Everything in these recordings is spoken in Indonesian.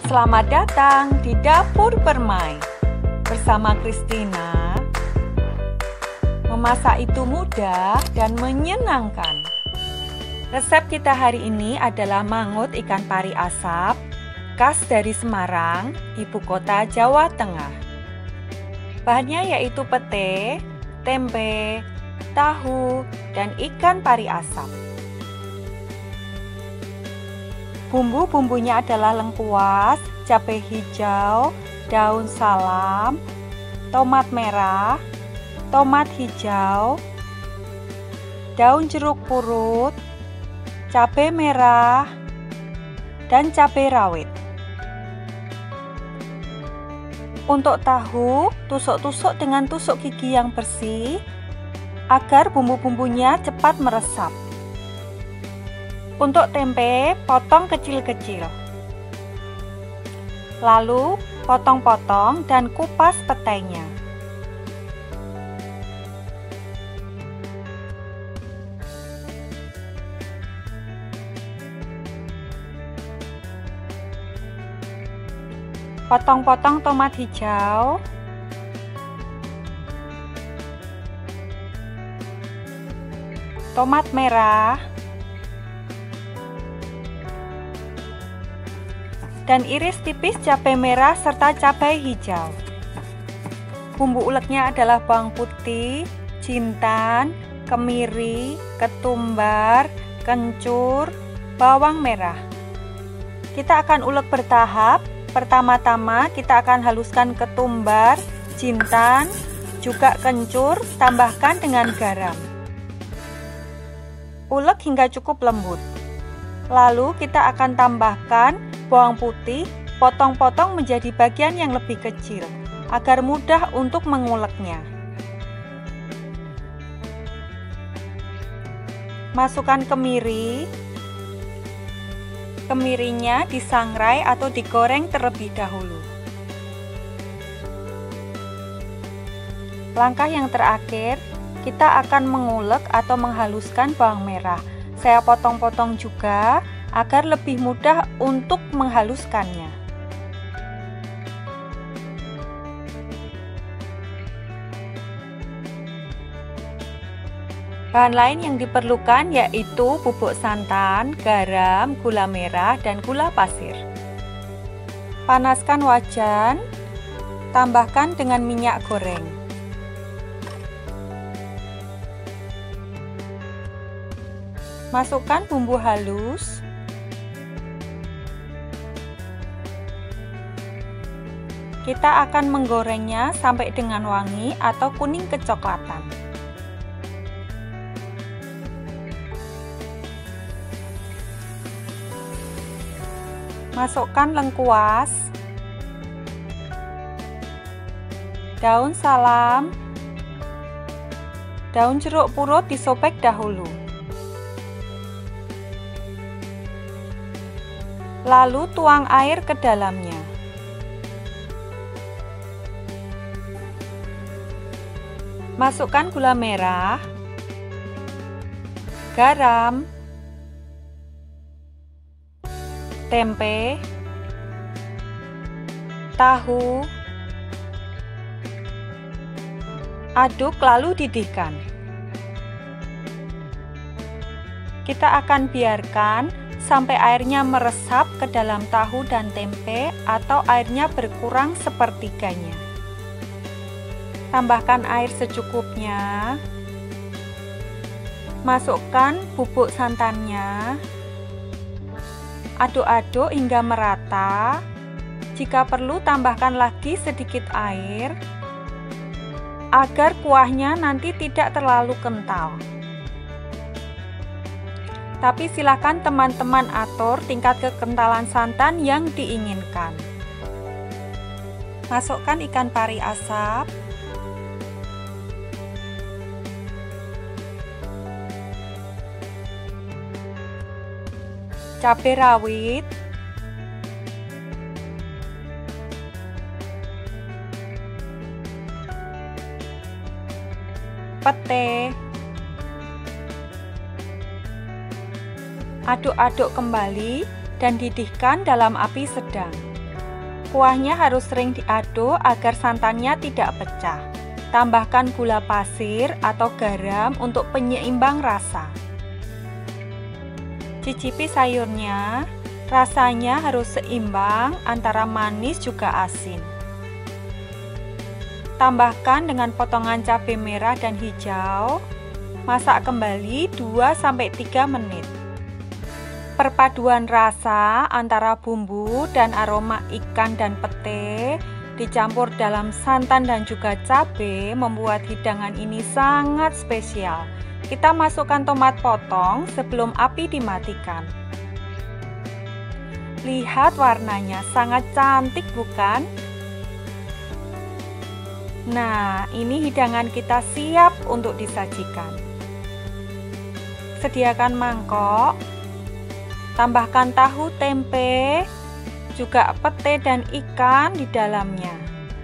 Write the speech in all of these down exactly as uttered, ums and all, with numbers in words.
Selamat datang di Dapur Permai. Bersama Christina, memasak itu mudah dan menyenangkan. Resep kita hari ini adalah mangut ikan pari asap, khas dari Semarang, ibu kota Jawa Tengah. Bahannya yaitu pete, tempe, tahu, dan ikan pari asap. Bumbu-bumbunya adalah lengkuas, cabai hijau, daun salam, tomat merah, tomat hijau, daun jeruk purut, cabai merah, dan cabai rawit. Untuk tahu, tusuk-tusuk dengan tusuk gigi yang bersih agar bumbu-bumbunya cepat meresap. Untuk tempe, potong kecil-kecil. Lalu, potong-potong dan kupas petainya. Potong-potong tomat hijau. Tomat merah. Dan iris tipis cabai merah serta cabai hijau. Bumbu uleknya adalah bawang putih, jintan, kemiri, ketumbar, kencur, bawang merah. Kita akan ulek bertahap. Pertama-tama kita akan haluskan ketumbar, jintan, juga kencur, tambahkan dengan garam. Ulek hingga cukup lembut. Lalu kita akan tambahkan bawang putih, potong-potong menjadi bagian yang lebih kecil, agar mudah untuk menguleknya. Masukkan kemiri. Kemirinya disangrai atau digoreng terlebih dahulu. Langkah yang terakhir, kita akan mengulek atau menghaluskan bawang merah. Saya potong-potong juga agar lebih mudah untuk menghaluskannya. Bahan lain yang diperlukan yaitu bubuk santan, garam, gula merah, dan gula pasir. Panaskan wajan, tambahkan dengan minyak goreng. Masukkan bumbu halus. Kita akan menggorengnya sampai dengan wangi atau kuning kecoklatan. Masukkan lengkuas, daun salam, daun jeruk purut disobek dahulu. Lalu tuang air ke dalamnya. Masukkan gula merah, garam, tempe, tahu, aduk lalu didihkan. Kita akan biarkan sampai airnya meresap ke dalam tahu dan tempe atau airnya berkurang sepertiganya. Tambahkan air secukupnya. Masukkan bubuk santannya. Aduk-aduk hingga merata. Jika perlu tambahkan lagi sedikit air agar kuahnya nanti tidak terlalu kental. Tapi silakan teman-teman atur tingkat kekentalan santan yang diinginkan. Masukkan ikan pari asap. Cabai rawit, pete, aduk-aduk kembali dan didihkan dalam api sedang. Kuahnya harus sering diaduk agar santannya tidak pecah. Tambahkan gula pasir atau garam untuk penyeimbang rasa. Cicipi sayurnya, rasanya harus seimbang antara manis juga asin. Tambahkan dengan potongan cabai merah dan hijau. Masak kembali dua sampai tiga menit. Perpaduan rasa antara bumbu dan aroma ikan dan pete dicampur dalam santan dan juga cabai membuat hidangan ini sangat spesial. Kita masukkan tomat potong sebelum api dimatikan. Lihat warnanya sangat cantik bukan? Nah, ini hidangan kita siap untuk disajikan. Sediakan mangkok. Tambahkan tahu tempe, juga pete dan ikan di dalamnya.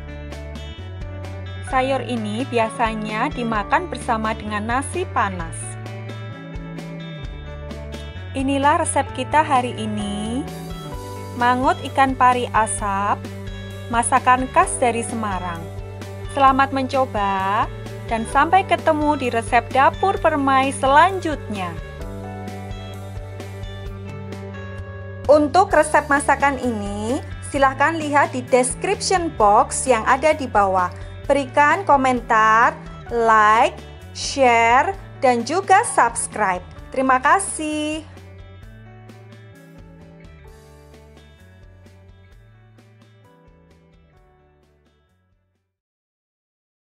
Sayur ini biasanya dimakan bersama dengan nasi panas. Inilah resep kita hari ini. Mangut ikan pari asap, masakan khas dari Semarang. Selamat mencoba dan sampai ketemu di resep dapur Permai selanjutnya. Untuk resep masakan ini, silahkan lihat di description box yang ada di bawah. Berikan komentar, like, share, dan juga subscribe. Terima kasih.